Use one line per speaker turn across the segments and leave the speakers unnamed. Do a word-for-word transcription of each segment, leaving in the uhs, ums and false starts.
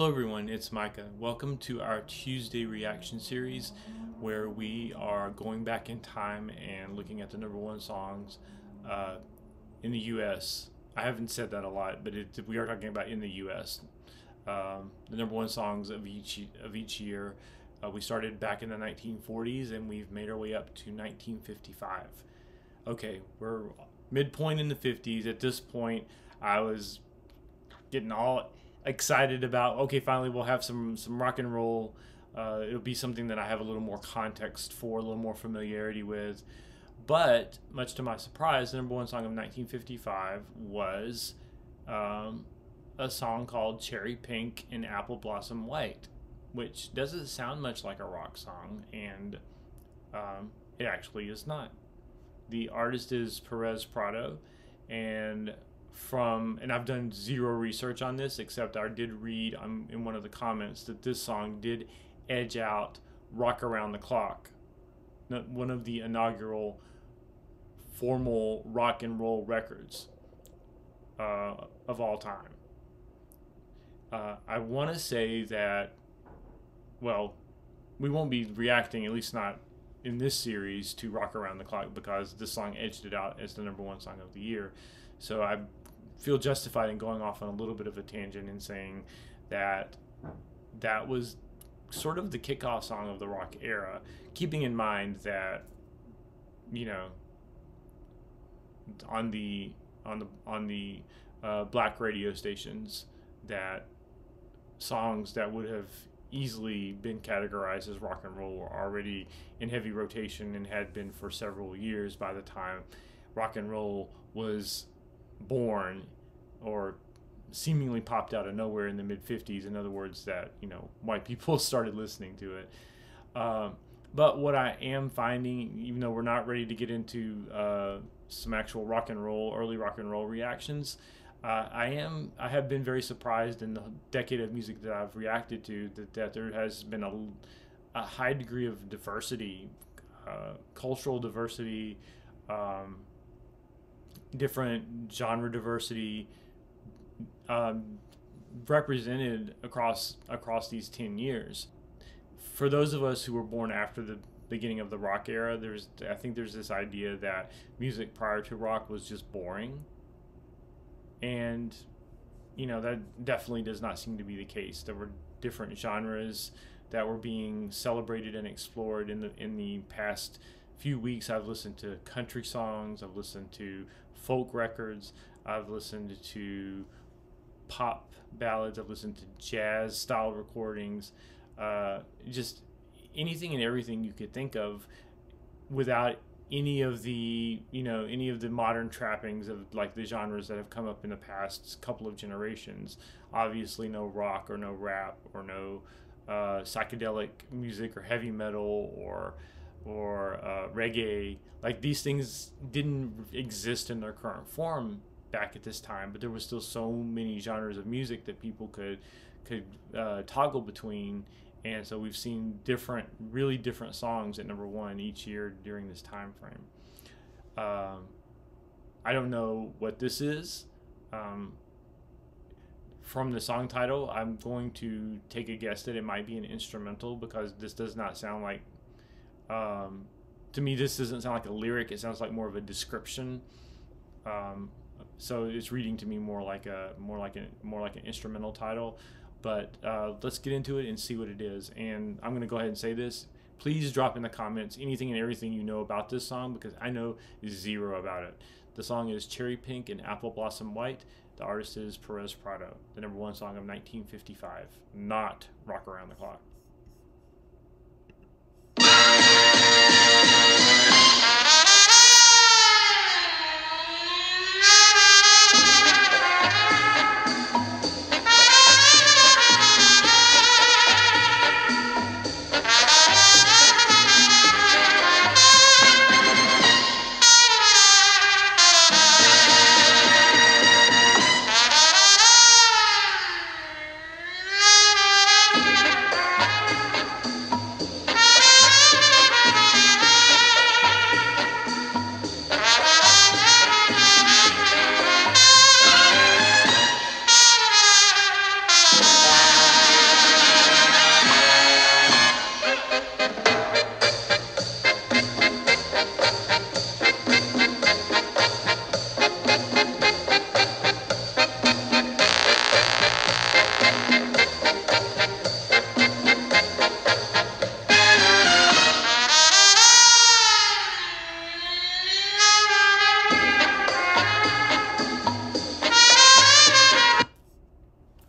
Hello everyone, it's Micah. Welcome to our Tuesday reaction series where we are going back in time and looking at the number one songs uh, in the U S. I haven't said that a lot, but it, we are talking about in the U S. Um, the number one songs of each of each year. Uh, we started back in the nineteen forties and we've made our way up to nineteen fifty-five. Okay, we're midpoint in the fifties. At this point, I was getting all excited about, okay, finally we'll have some some rock and roll. Uh, it'll be something that I have a little more context for, a little more familiarity with. But much to my surprise, the number one song of nineteen fifty-five was um, a song called Cherry Pink and Apple Blossom White, which doesn't sound much like a rock song, and um, it actually is not. The artist is Perez Prado, and from and I've done zero research on this, except I did read um, in one of the comments that this song did edge out Rock Around the Clock, one of the inaugural formal rock and roll records uh, of all time. Uh, I want to say that, well, we won't be reacting, at least not in this series, to Rock Around the Clock because this song edged it out as the number one song of the year. So I feel justified in going off on a little bit of a tangent and saying that that was sort of the kickoff song of the rock era, keeping in mind that, you know, on the on the on the uh, black radio stations, that songs that would have easily been categorized as rock and roll were already in heavy rotation and had been for several years by the time rock and roll was born or seemingly popped out of nowhere in the mid fifties. In other words, that, you know, white people started listening to it. Um, but what I am finding, even though we're not ready to get into uh, some actual rock and roll, early rock and roll reactions, uh, I am I have been very surprised in the decade of music that I've reacted to that, that there has been a, a high degree of diversity, uh, cultural diversity, um, different genre diversity um, represented across across these ten years. For those of us who were born after the beginning of the rock era, there's I think there's this idea that music prior to rock was just boring, and you know that definitely does not seem to be the case. There were different genres that were being celebrated and explored in the in the past few weeks. I've listened to country songs, I've listened to folk records, I've listened to pop ballads, I've listened to jazz style recordings, uh, just anything and everything you could think of without any of the, you know, any of the modern trappings of like the genres that have come up in the past couple of generations. Obviously no rock or no rap or no uh, psychedelic music or heavy metal or or uh, reggae. Like, these things didn't exist in their current form back at this time, but there was still so many genres of music that people could could uh, toggle between, and so we've seen different, really different songs at number one each year during this time frame. Um, I don't know what this is. Um, from the song title, I'm going to take a guess that it might be an instrumental because this does not sound like Um, to me, this doesn't sound like a lyric. It sounds like more of a description. Um, so it's reading to me more like a more like a more like an instrumental title. But uh, let's get into it and see what it is. And I'm going to go ahead and say this. Please drop in the comments anything and everything you know about this song, because I know zero about it. The song is Cherry Pink and Apple Blossom White. The artist is Perez Prado. The number one song of nineteen fifty-five, not Rock Around the Clock.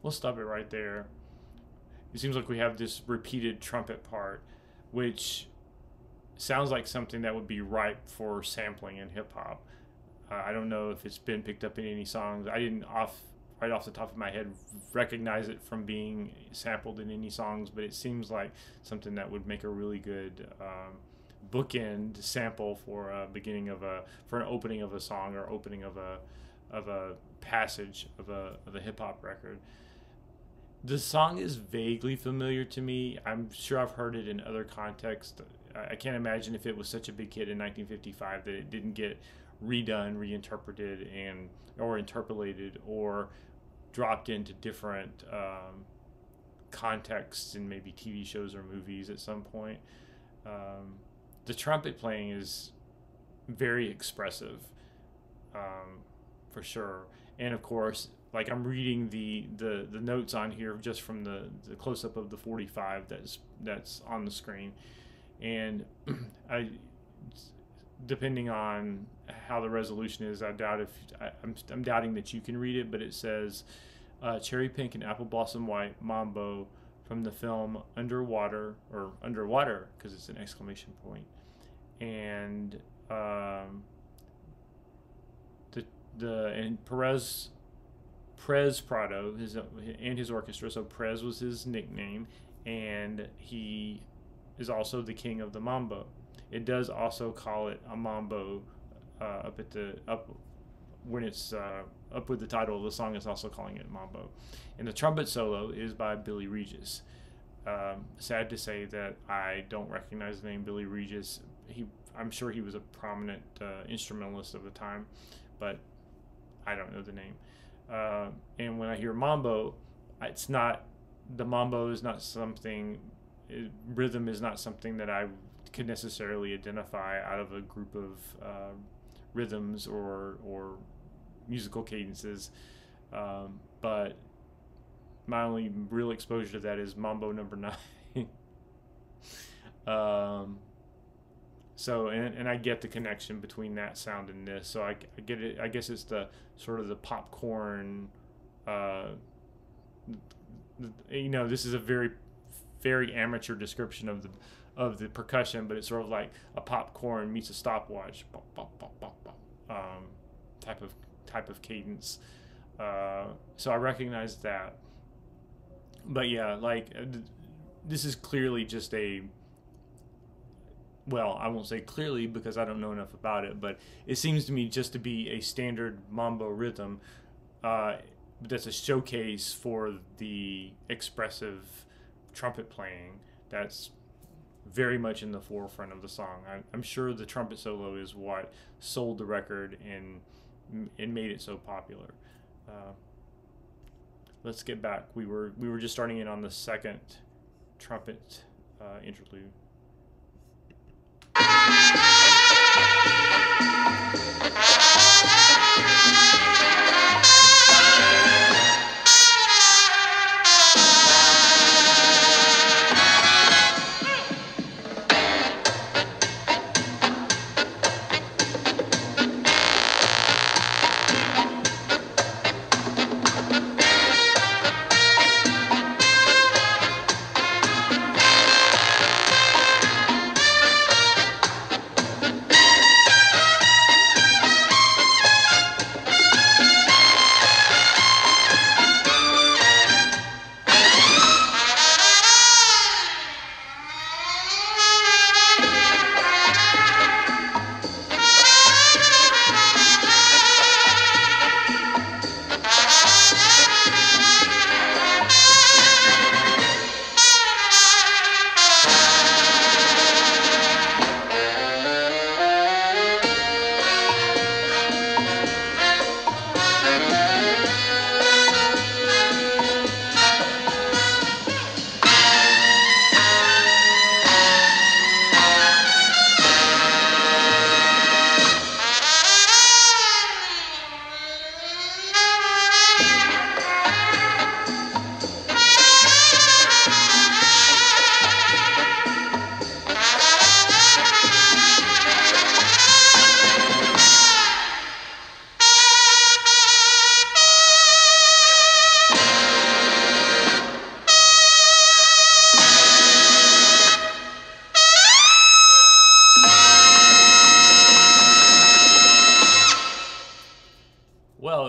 we'll stop it right there. It seems like we have this repeated trumpet part, which sounds like something that would be ripe for sampling in hip hop. Uh, I don't know if it's been picked up in any songs. I didn't off right off the top of my head recognize it from being sampled in any songs, but it seems like something that would make a really good um, bookend sample for a beginning of a for an opening of a song or opening of a of a passage of a of a hip hop record. The song is vaguely familiar to me. I'm sure I've heard it in other contexts. I can't imagine if it was such a big hit in nineteen fifty-five that it didn't get redone, reinterpreted, and or interpolated or dropped into different um, contexts in maybe T V shows or movies at some point. Um, the trumpet playing is very expressive, um, for sure. And of course, like I'm reading the, the, the notes on here just from the, the close-up of the forty-five that's that's on the screen. And I, depending on how the resolution is, I doubt if I, I'm I'm doubting that you can read it, but it says uh, "Cherry Pink and Apple Blossom White Mambo" from the film Underwater or Underwater because it's an exclamation point, and um, the the and Perez Perez Prado his and his orchestra. So Perez was his nickname, and he is also the king of the mambo. It does also call it a mambo uh, up at the up when it's uh, up with the title of the song. It's also calling it mambo, and the trumpet solo is by Billy Regis. Um, sad to say that I don't recognize the name Billy Regis. He, I'm sure he was a prominent uh, instrumentalist of the time, but I don't know the name. Uh, and when I hear mambo, it's not the mambo is not something. It, rhythm is not something that I could necessarily identify out of a group of uh, rhythms or or musical cadences, um, but my only real exposure to that is Mambo Number Nine. um, so and and I get the connection between that sound and this, so I, I get it. I guess it's the sort of the popcorn. Uh, you know, this is a very very amateur description of the of the percussion, but it's sort of like a popcorn meets a stopwatch, bop, bop, bop, bop, bop, um, type of type of cadence. Uh, so I recognize that, but yeah, like this is clearly just a. Well, I won't say clearly because I don't know enough about it, but it seems to me just to be a standard mambo rhythm. Uh, that's a showcase for the expressive trumpet playing that's very much in the forefront of the song. I, I'm sure the trumpet solo is what sold the record and and made it so popular. Uh, let's get back. We were we were just starting in on the second trumpet uh, interlude.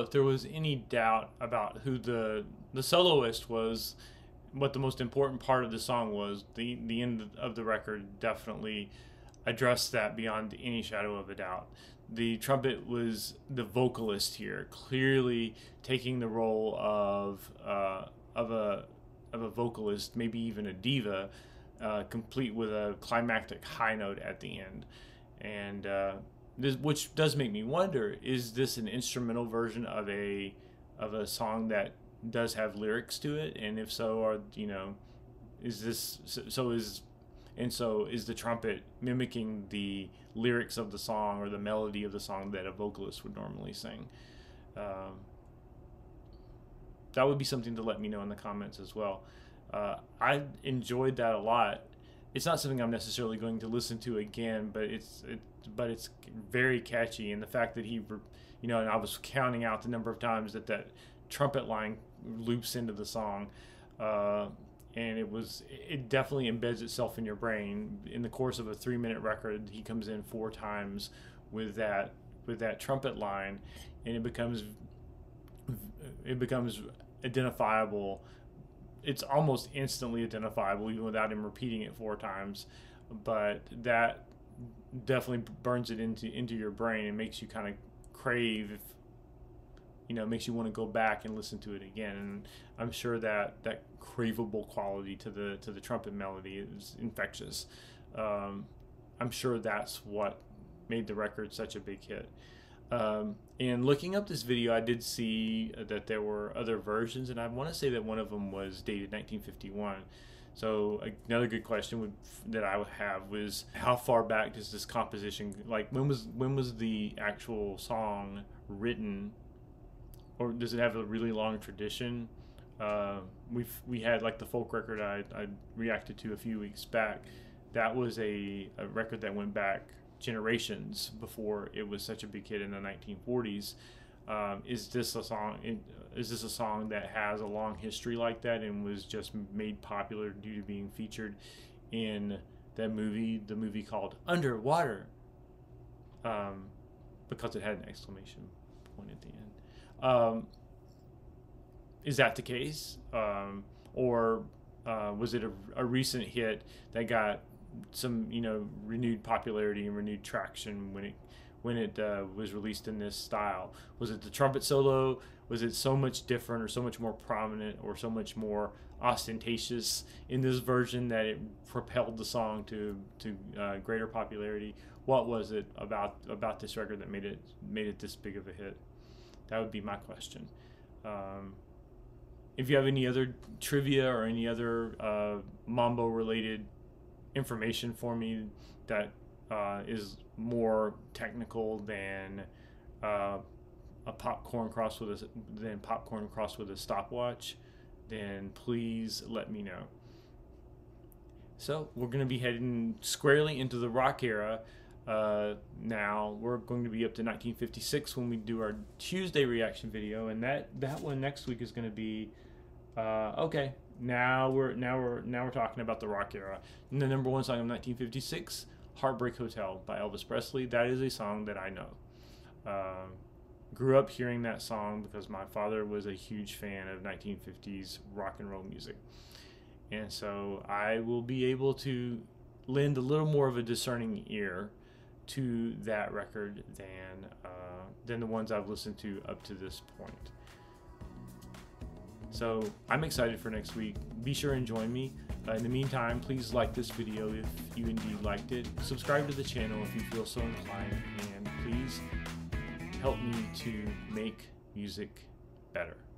if there was any doubt about who the the soloist was, what the most important part of the song was, the the end of the record definitely addressed that beyond any shadow of a doubt. The trumpet was the vocalist here, clearly taking the role of uh, of a of a vocalist, maybe even a diva, uh, complete with a climactic high note at the end. And uh, this, which does make me wonder: is this an instrumental version of a of a song that does have lyrics to it? And if so, are you know, is this so, so is and so is the trumpet mimicking the lyrics of the song or the melody of the song that a vocalist would normally sing? Um, that would be something to let me know in the comments as well. Uh, I enjoyed that a lot. It's not something I'm necessarily going to listen to again, but it's it, but it's very catchy, and the fact that he, you know, and I was counting out the number of times that that trumpet line loops into the song, uh, and it was it definitely embeds itself in your brain. In the course of a three-minute record, he comes in four times with that with that trumpet line, and it becomes it becomes identifiable. It's almost instantly identifiable, even without him repeating it four times. But that definitely burns it into into your brain and makes you kind of crave, if, you know, makes you want to go back and listen to it again. And I'm sure that that craveable quality to the to the trumpet melody is infectious. Um, I'm sure that's what made the record such a big hit. Um, and looking up this video, I did see that there were other versions, and I want to say that one of them was dated nineteen fifty-one. So another good question would, that I would have was, how far back does this composition, like when was when was the actual song written, or does it have a really long tradition? Uh, we've we had like the folk record I, I reacted to a few weeks back. That was a, a record that went back generations before it was such a big hit in the nineteen forties. Um, is this a song? Is this a song that has a long history like that and was just made popular due to being featured in that movie, the movie called Underwater, um, because it had an exclamation point at the end? Um, is that the case, um, or uh, was it a, a recent hit that got some, you know, renewed popularity and renewed traction when it when it uh, was released in this style? Was it the trumpet solo? Was it so much different or so much more prominent or so much more ostentatious in this version that it propelled the song to to uh, greater popularity? What was it about about this record that made it made it this big of a hit? That would be my question. Um, if you have any other trivia or any other uh, mambo related information for me that uh, is more technical than uh, a popcorn crossed with a than popcorn crossed with a stopwatch, then please let me know. So we're going to be heading squarely into the rock era. Uh, now we're going to be up to nineteen fifty-six when we do our Tuesday reaction video, and that that one next week is going to be uh, okay. Now we're now we're now we're talking about the rock era. And the number one song of nineteen fifty-six, "Heartbreak Hotel" by Elvis Presley. That is a song that I know. Um, grew up hearing that song because my father was a huge fan of nineteen fifties rock and roll music, and so I will be able to lend a little more of a discerning ear to that record than uh, than the ones I've listened to up to this point. So I'm excited for next week. Be sure and join me. Uh, in the meantime, please like this video if you indeed liked it. Subscribe to the channel if you feel so inclined, and please help me to make music better.